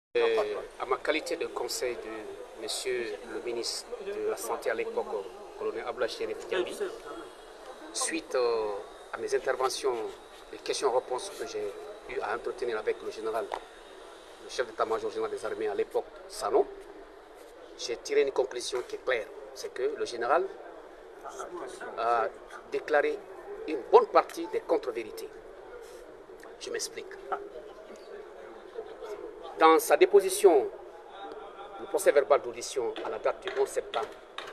À ma qualité de conseil de Monsieur le ministre de la Santé à l'époque, colonel Abla Chérif Diaby, suite à mes interventions, les questions-réponses que j'ai eu à entretenir avec le général, le chef d'état-major général des armées à l'époque, Sano, j'ai tiré une conclusion qui est claire. C'est que le général a déclaré une bonne partie des contre-vérités. Je m'explique. Dans sa déposition, le procès verbal d'audition à la date du 11 septembre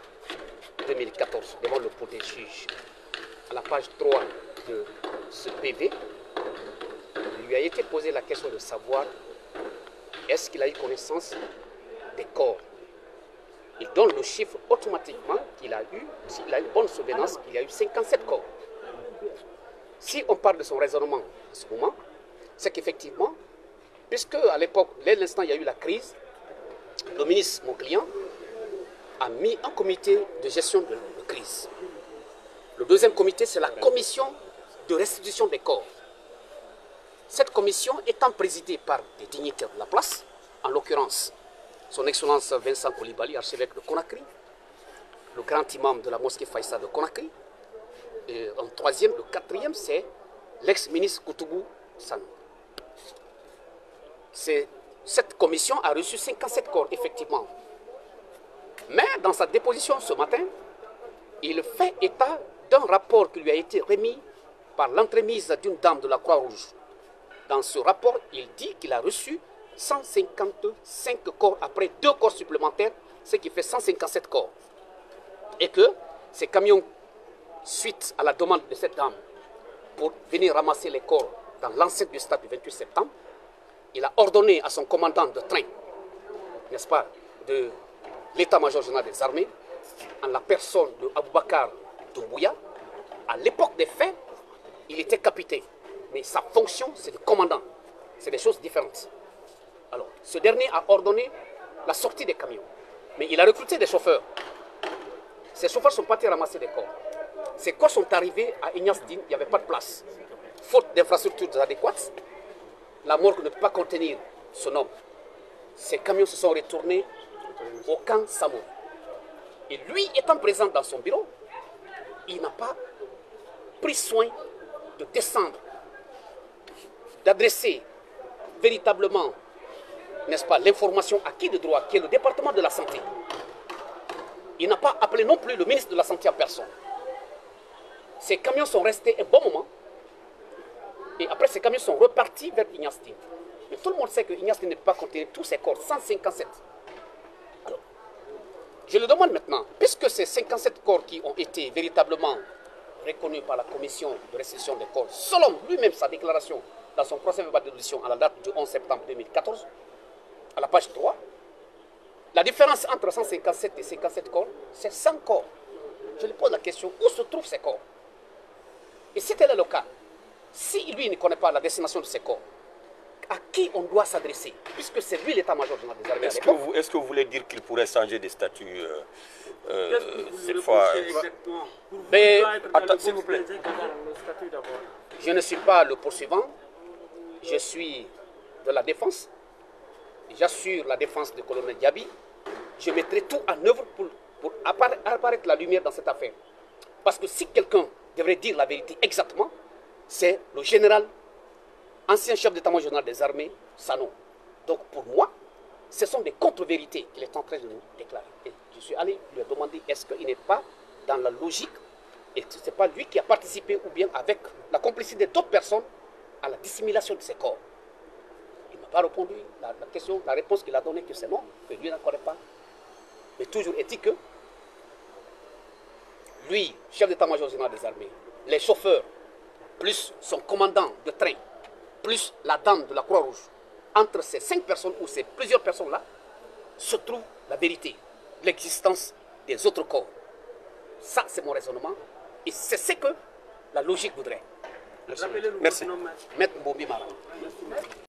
2014 devant le Cour des juges, à la page 3 de ce PV, il lui a été posé la question de savoir est-ce qu'il a eu connaissance des corps. Il donne le chiffre automatiquement qu'il a eu, s'il a une bonne souvenance, qu'il y a eu 57 corps. Si on parle de son raisonnement à ce moment, c'est qu'effectivement, puisque à l'époque, dès l'instant il y a eu la crise, le ministre, mon client, a mis un comité de gestion de crise. Le deuxième comité, c'est la commission de restitution des corps. Cette commission étant présidée par des dignitaires de la place, en l'occurrence, son Excellence Vincent Koulibaly, archevêque de Conakry, le grand imam de la mosquée Faïssa de Conakry, et en troisième, le quatrième, c'est l'ex-ministre Koutoubou Sanou. Cette commission a reçu 57 corps, effectivement. Mais dans sa déposition ce matin, il fait état d'un rapport qui lui a été remis par l'entremise d'une dame de la Croix-Rouge. Dans ce rapport, il dit qu'il a reçu 155 corps après 2 corps supplémentaires, ce qui fait 157 corps. Et que ces camions, suite à la demande de cette dame pour venir ramasser les corps dans l'enceinte du stade du 28 septembre, il a ordonné à son commandant de train, n'est-ce pas, de l'état-major général des armées, en la personne de Aboubakar Doumbouya. À l'époque des faits, il était capitaine, mais sa fonction, c'est de commandant. C'est des choses différentes. Alors, ce dernier a ordonné la sortie des camions, mais il a recruté des chauffeurs. Ces chauffeurs sont partis ramasser des corps. Ces corps sont arrivés à Ignace Dine, il n'y avait pas de place. Faute d'infrastructures adéquates, la morgue ne peut pas contenir son homme. Ces camions se sont retournés au camp Samour. Et lui, étant présent dans son bureau, il n'a pas pris soin de descendre, d'adresser véritablement, n'est-ce pas, l'information à qui de droit, qui est le département de la santé. Il n'a pas appelé non plus le ministre de la Santé en personne. Ces camions sont restés un bon moment. Et après, ces camions sont repartis vers Ignace Dine. Mais tout le monde sait que Ignace Dine ne peut pas contenir tous ces corps, 157. Alors, je le demande maintenant, puisque ces 57 corps qui ont été véritablement reconnus par la commission de restitution des corps, selon lui-même sa déclaration dans son procès verbal d'audition à la date du 11 septembre 2014, à la page 3, la différence entre 157 et 57 corps, c'est 100 corps. Je lui pose la question, où se trouvent ces corps? Et si tel est le cas, si lui ne connaît pas la destination de ces corps, à qui on doit s'adresser? Puisque c'est lui l'état-major général des armées. Est-ce que vous voulez dire qu'il pourrait changer de statut cette fois? S'il vous plaît. Je ne suis pas le poursuivant, je suis de la défense. J'assure la défense du colonel Diaby. Je mettrai tout en œuvre pour apparaître la lumière dans cette affaire. Parce que si quelqu'un devrait dire la vérité exactement, c'est le général, ancien chef d'état-major général des armées, Sano. Donc pour moi, ce sont des contre-vérités qu'il est en train de nous déclarer. Et je suis allé lui demander est-ce qu'il n'est pas dans la logique et que ce n'est pas lui qui a participé ou bien avec la complicité d'autres personnes à la dissimulation de ces corps. Il ne m'a pas répondu. La réponse qu'il a donnée, que c'est non, que lui n'en connaît pas. Mais toujours est-il que lui, chef d'état-major général des armées, les chauffeurs, plus son commandant de train, plus la dame de la Croix-Rouge, entre ces 5 personnes ou ces plusieurs personnes-là, se trouve la vérité, l'existence des autres corps. Ça, c'est mon raisonnement. Et c'est ce que la logique voudrait. Merci. Maître Mbombi Mara.